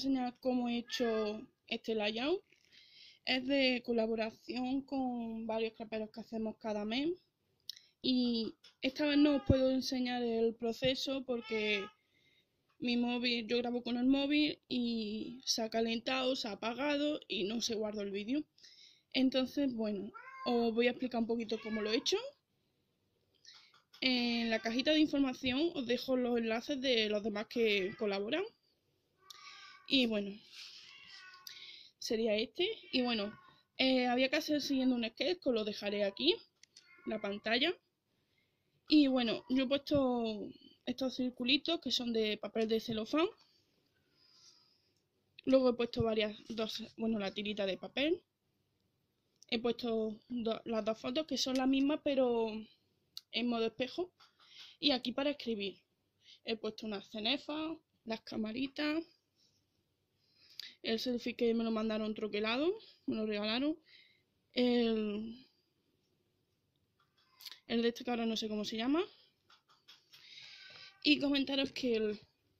enseñar cómo he hecho este layout. Es de colaboración con varios craperos que hacemos cada mes. Y esta vez no os puedo enseñar el proceso porque mi móvil, yo grabo con el móvil y se ha calentado, se ha apagado y no se guardó el vídeo. Entonces, bueno, os voy a explicar un poquito cómo lo he hecho. En la cajita de información os dejo los enlaces de los demás que colaboran. Y bueno, sería este. Y bueno, había que hacer siguiendo un sketch, que os lo dejaré aquí, en la pantalla. Y bueno, yo he puesto estos circulitos que son de papel de celofán. Luego he puesto la tirita de papel. He puesto las dos fotos que son las mismas pero en modo espejo. Y aquí para escribir he puesto unas cenefas, las camaritas, el selfie que me lo mandaron troquelado, me lo regalaron, el de este que ahora no sé cómo se llama. Y comentaros que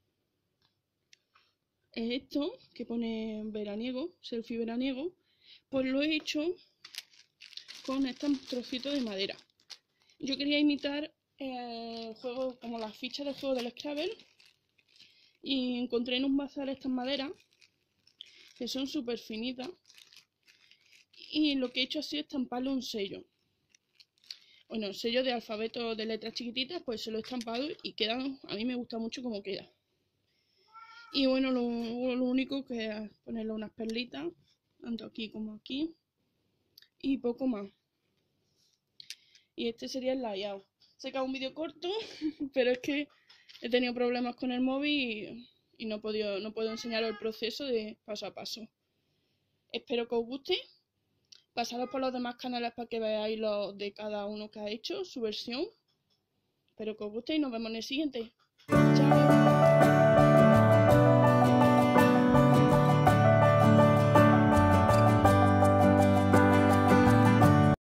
esto que pone veraniego, selfie veraniego, pues lo he hecho con estos trocitos de madera. Yo quería imitar el juego, como las fichas del juego del Scrabble, y encontré en un bazar estas maderas que son súper finitas, y lo que he hecho ha sido estamparle un sello. Bueno, el sello de alfabeto de letras chiquititas, pues se lo he estampado y queda, a mí me gusta mucho cómo queda. Y bueno, lo único que es ponerle unas perlitas, tanto aquí como aquí, y poco más. Y este sería el layout. Sé que es un vídeo corto, pero es que he tenido problemas con el móvil y no puedo enseñaros el proceso de paso a paso. Espero que os guste. Pasaros por los demás canales para que veáis los de cada uno que ha hecho, su versión. Espero que os guste y nos vemos en el siguiente. Chao.